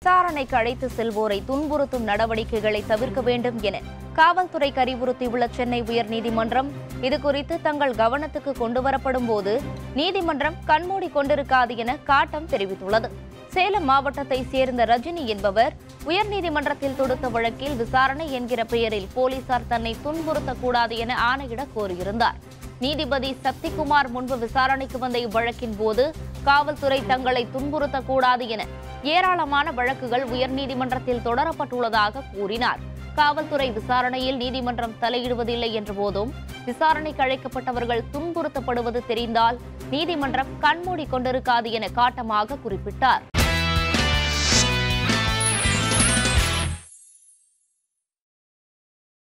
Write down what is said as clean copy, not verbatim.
விசாரணைக்கு அழைத்து செல்வோரை துன்புறுத்தும் நடவடிக்கைகளை தவிர்க்க வேண்டும் என காவல்துறைக்கு அறிவுறுத்தியுள்ள சென்னை உயர்நீதிமன்றம் இதுகுறித்து தங்கள் கவனத்துக்கு கொண்டுவரப்படும் போது நீதிமன்றம் கண்மூடி கொண்டிருக்காது என காட்டம் தெரிவித்துள்ளது. சேலம் மாவட்டத்தை சேர்ந்த ரஜினி என்பவர் உயர்நீதிமன்றத்தில் தொடுத்த வழக்கில் விசாரணை என்கிற பெயரில் போலீசார் தன்னை துன்புறுத்தக்கூடாது என ஆணையிட கோரியிருந்தார். நீதிபதி சக்திகுமார் முன்பு விசாரணைக்கு வந்த இவ்வழக்கின் போது காவல்துறை தங்களை துன்புறுத்தக்கூடாது என ஏராளமான வழக்குகள் உயர்நீதிமன்றத்தில் தொடரப்பட்டுள்ளதாக கூறினார். காவல்துறை விசாரணையில் நீதிமன்றம் தலையிடுவதில்லை என்ற போதும் விசாரணைக்கு அழைக்கப்பட்டவர்கள் துன்புறுத்தப்படுவது தெரிந்தால் நீதிமன்றம் கண்மூடி கொண்டிருக்காது என காட்டமாக குறிப்பிட்டார்.